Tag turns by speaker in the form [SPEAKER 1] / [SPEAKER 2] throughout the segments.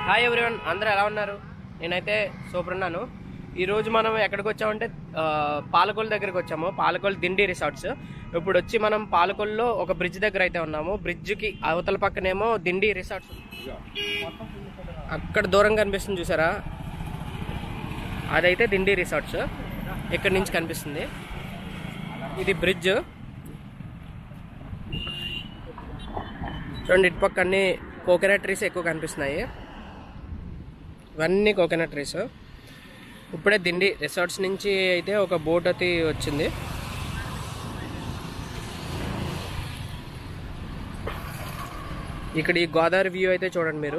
[SPEAKER 1] Hi everyone, అందరూ ఎలా ఉన్నారు? నేనైతే సూపర్ ఉన్నాను. ఈరోజు మనం ఎక్కడికి వచ్చామంటే పాలకొల్లు దగ్గరికి వచ్చాము. పాలకొల్లు దిండి రిసార్ట్స్. ఇప్పుడు వచ్చి మనం పాలకొల్లులో ఒక బ్రిడ్జ్ దగ్గర అయితే ఉన్నాము. బ్రిడ్జ్కి అవతల పక్కనేమో దిండి రిసార్ట్స్. అక్కడ దూరం కనిపిస్తుంది చూసారా, అదైతే దిండి రిసార్ట్స్. ఇక్కడి నుంచి కనిపిస్తుంది. ఇది బ్రిడ్జ్ చూడండి. ఇటు పక్క అన్ని కోకోనట్ ట్రీస్ ఎక్కువ కనిపిస్తున్నాయి. ఇవన్నీ కోకోనట్ ట్రీస్. ఇప్పుడే దిండి రిసార్ట్స్ నుంచి అయితే ఒక బోట్ అయితే వచ్చింది. ఇక్కడ ఈ గోదావరి వ్యూ అయితే చూడండి మీరు.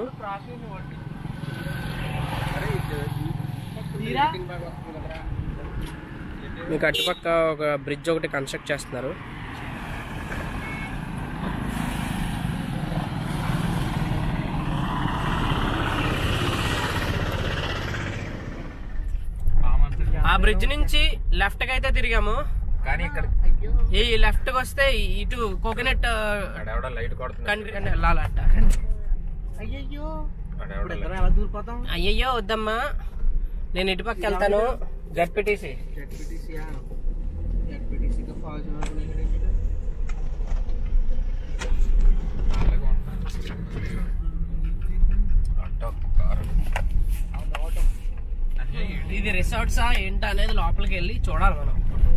[SPEAKER 1] మీకు అటుపక్క ఒక బ్రిడ్జ్ ఒకటి కన్స్ట్రక్ట్ చేస్తున్నారు. ఆ బ్రిడ్జ్ నుంచి లెఫ్ట్ కి అయితే తిరిగాము, కానీ ఇక్కడ ఈ లెఫ్ట్ కి వస్తే ఇటు కోకోనట్ వెళ్ళాలంట. అయ్యయ్యో వద్దమ్మా, నేను ఇటు పక్క వెళ్తాను. జెడ్పీటీసీ ఇది రిసార్ట్సా ఏంటా అనేది లోపలికి వెళ్ళి చూడాలి మనం.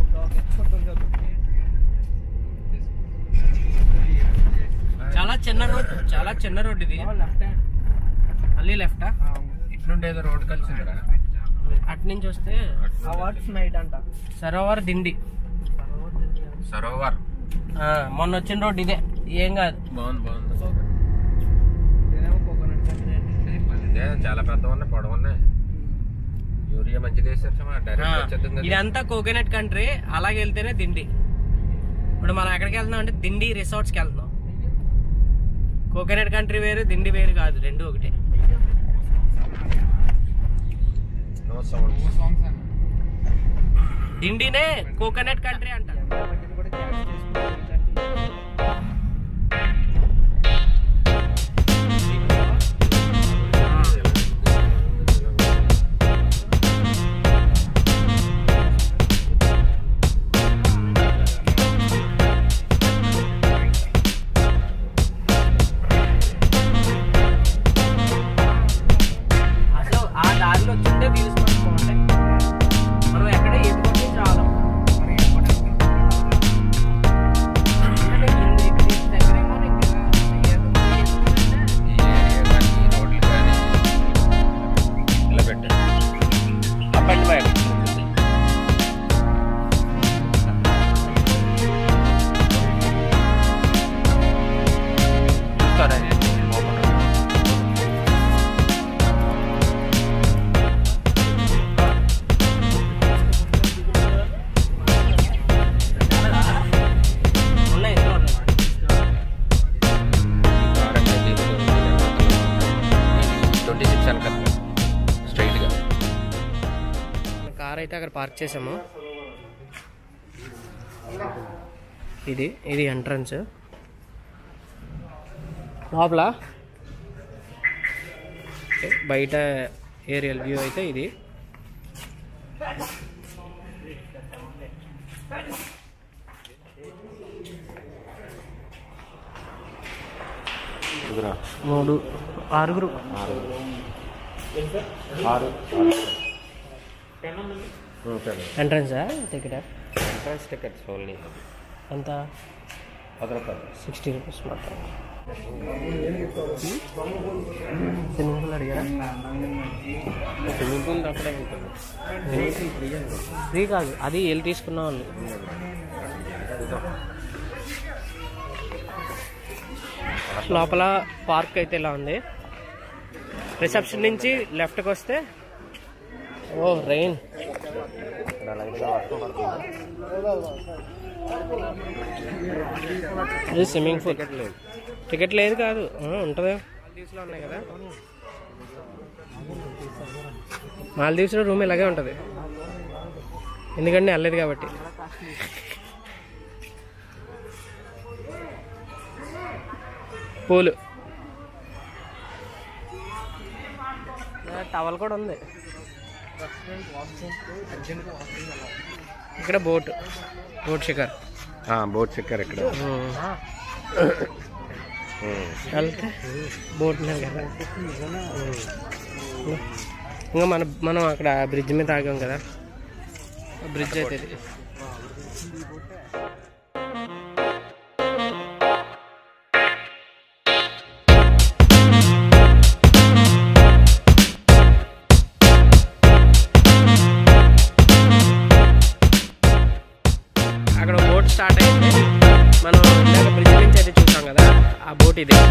[SPEAKER 1] చాలా చిన్న రోడ్ ఇది. మళ్ళీ లెఫ్ట్
[SPEAKER 2] ఇట్లుండేదో రోడ్ కలిసి
[SPEAKER 1] అటు నుంచి వస్తే సరోవర్ దిండి.
[SPEAKER 2] సరోవర్
[SPEAKER 1] మొన్న వచ్చిన రోడ్ ఇదే, ఏం కాదు.
[SPEAKER 2] బాగుంది. చాలా పెద్ద ఉన్నాయి, పొడవు ఉన్నాయి. యూరియా మంచిగా వేసారు.
[SPEAKER 1] ఇదంతా కోకోనట్ కంట్రీ. అలాగే వెళ్తేనే దిండి. ఇప్పుడు మనం ఎక్కడికి వెళ్తున్నాం అంటే దిండి రిసార్ట్స్కి వెళ్తున్నాం. కోకోనట్ కంట్రీ వేరు, దిండి వేరు కాదు, రెండు ఒకటే. దిండినే కోకోనట్ కంట్రీ అంటారు. కార్ అయితే అక్కడ పార్క్ చేసాము. ఇది ఎంట్రన్స్. లోపల బయట ఏరియల్ వ్యూ అయితే ఇది. ఆరుగురు ఎంట్రన్సా?
[SPEAKER 2] Entrance tickets only.
[SPEAKER 1] ఎంత? 60 రూపీస్ మాత్రం. స్విమ్మింగ్ పూల్ అడిగారా?
[SPEAKER 2] స్విమ్మింగ్ పూల్ అక్కడే ఉంటుంది.
[SPEAKER 1] ఫ్రీ కాదు, అది వెళ్ళి తీసుకున్న వాళ్ళు. లోపల పార్క్ అయితే ఇలా ఉంది. రిసెప్షన్ నుంచి లెఫ్ట్కి వస్తే రెయిన్. ఇది స్విమ్మింగ్ పూల్. టికెట్ లేదు కాదు, ఉంటుంది. మాల్దీవ్స్లో ఉన్నాయి కదా, మాల్దీవ్స్లో రూమ్ ఇలాగే ఉంటుంది. ఎందుకంటే వెళ్ళలేదు కాబట్టి. పూలు టవల్ కూడా ఉంది. ఇక్కడ బోట్ షికార్.
[SPEAKER 2] బోట్ షికార్ ఇక్కడ
[SPEAKER 1] వెళ్తే బోట్ కదా. ఇంకా మనం అక్కడ బ్రిడ్జ్ మీద ఆగాం కదా, బ్రిడ్జ్ అయితే ఇది. అక్కడ బోట్ స్టార్ట్ అయింది. మనం ఇందాక బ్రిడ్జ్ నుంచి అయితే చూసాం కదా, ఆ బోట్ ఇది.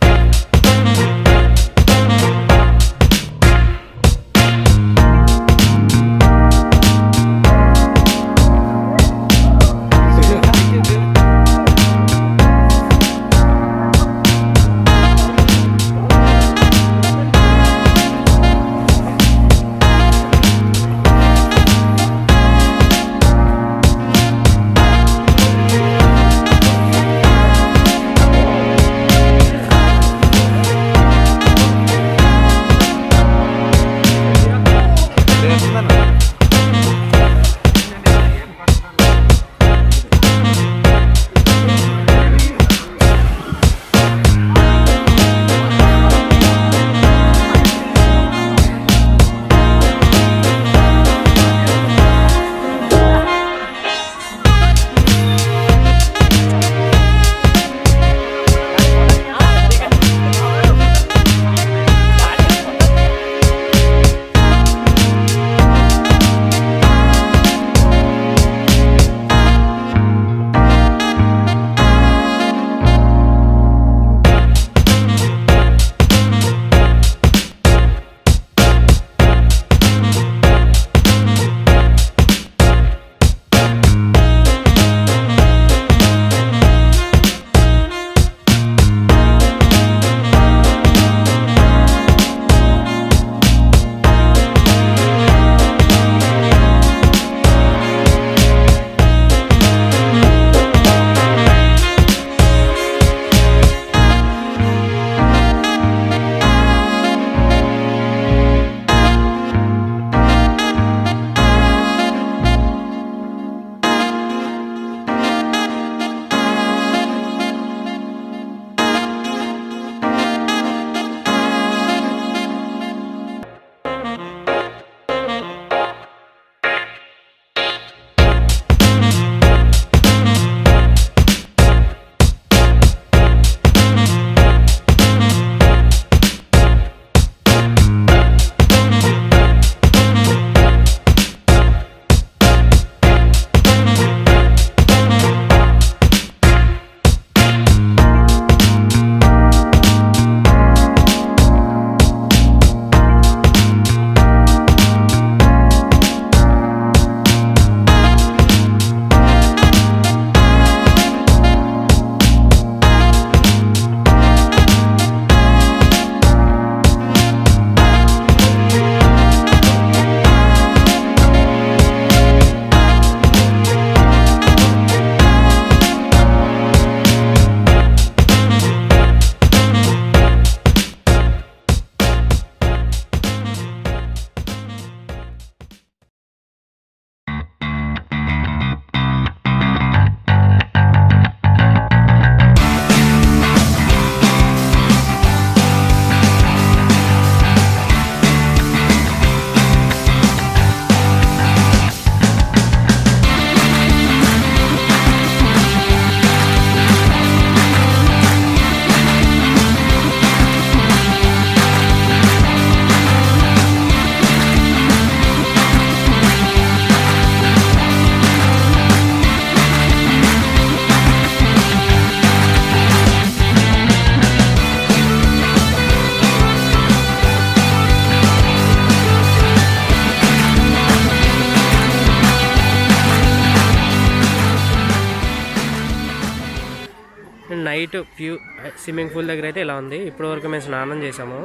[SPEAKER 1] నైట్ వ్యూ స్విమ్మింగ్ పూల్ దగ్గర అయితే ఇలా ఉంది. ఇప్పటి వరకు మేము స్నానం చేసాము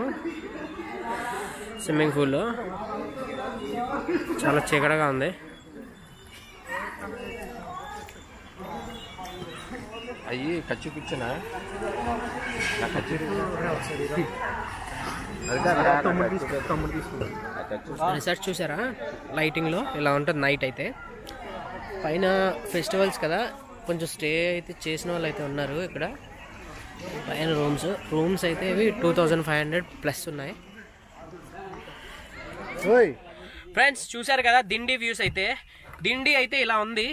[SPEAKER 1] స్విమ్మింగ్ పూల్లో. చాలా చీకటిగా ఉంది.
[SPEAKER 2] అయ్యి ఖర్చు కూర్చున్నా ఖర్చు
[SPEAKER 1] రిసార్ట్ చూసారా లైటింగ్లో ఇలా ఉంటుంది నైట్ అయితే. పైన ఫెస్టివల్స్ కదా, కొంచెం స్టే అయితే చేసిన వాళ్ళు అయితే ఉన్నారు ఇక్కడ. పైన రూమ్స్ అయితే ఇవి 2500 ప్లస్ ఉన్నాయి. ఫ్రెండ్స్ చూసారు కదా దిండి వ్యూస్ అయితే. దిండి అయితే ఇలా ఉంది.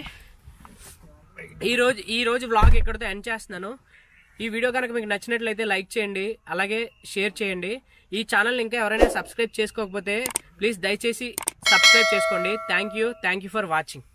[SPEAKER 1] ఈ రోజు వ్లాగ్ ఎక్కడితో ఎండ్ చేస్తున్నాను. ఈ వీడియో కనుక మీకు నచ్చినట్లయితే లైక్ చేయండి, అలాగే షేర్ చేయండి. ఈ ఛానల్ ఇంకా ఎవరైనా సబ్స్క్రైబ్ చేసుకోకపోతే ప్లీజ్ దయచేసి సబ్స్క్రైబ్ చేసుకోండి. Thank you for watching.